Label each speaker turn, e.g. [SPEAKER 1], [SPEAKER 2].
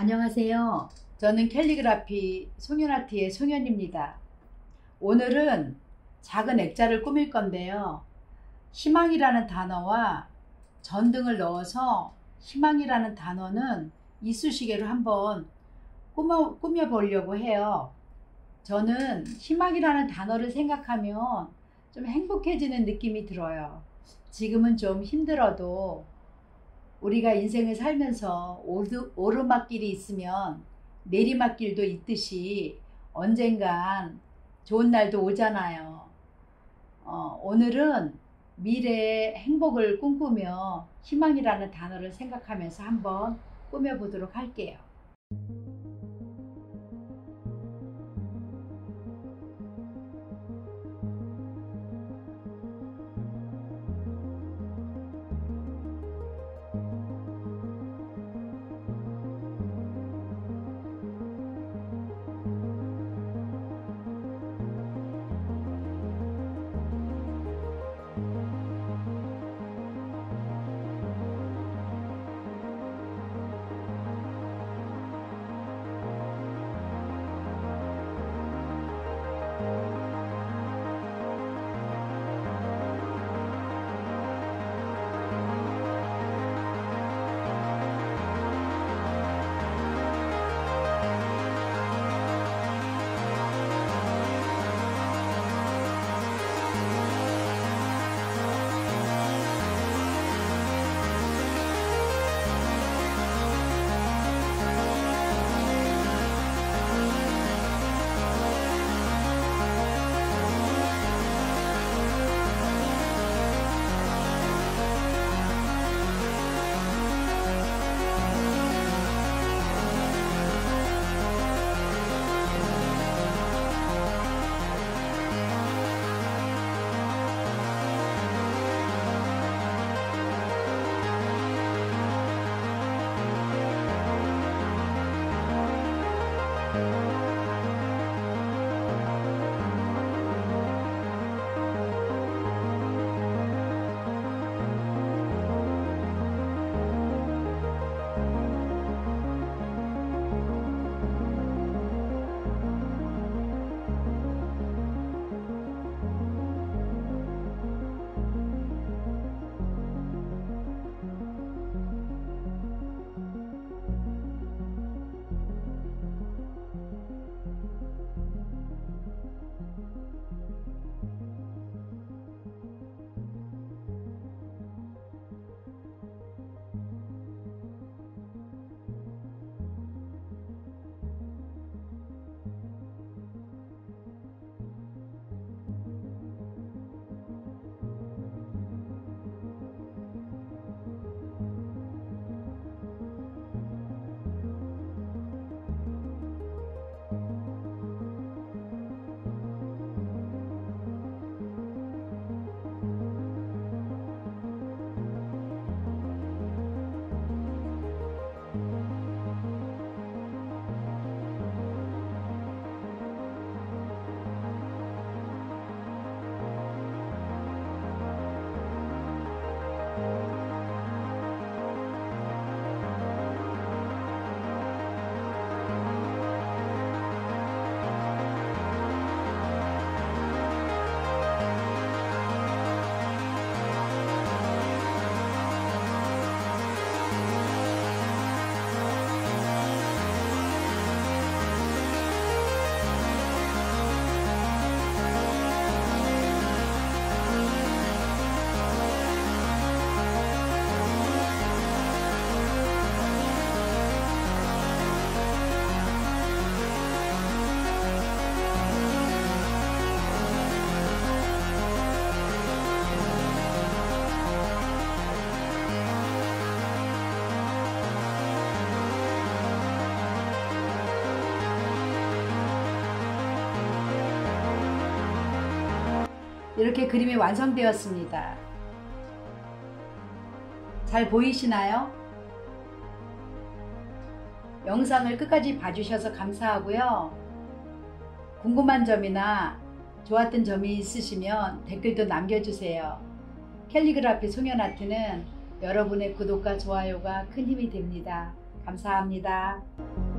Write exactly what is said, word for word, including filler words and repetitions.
[SPEAKER 1] 안녕하세요. 저는 캘리그라피 송연아트의 송연입니다. 오늘은 작은 액자를 꾸밀 건데요. 희망이라는 단어와 전등을 넣어서 희망이라는 단어는 이쑤시개로 한번 꾸며, 꾸며 보려고 해요. 저는 희망이라는 단어를 생각하면 좀 행복해지는 느낌이 들어요. 지금은 좀 힘들어도 우리가 인생을 살면서 오르, 오르막길이 있으면 내리막길도 있듯이 언젠간 좋은 날도 오잖아요. 어, 오늘은 미래의 행복을 꿈꾸며 희망이라는 단어를 생각하면서 한번 꾸며보도록 할게요. 이렇게 그림이 완성되었습니다. 잘 보이시나요? 영상을 끝까지 봐주셔서 감사하고요. 궁금한 점이나 좋았던 점이 있으시면 댓글도 남겨주세요. 캘리그라피 송연아트는 여러분의 구독과 좋아요가 큰 힘이 됩니다. 감사합니다.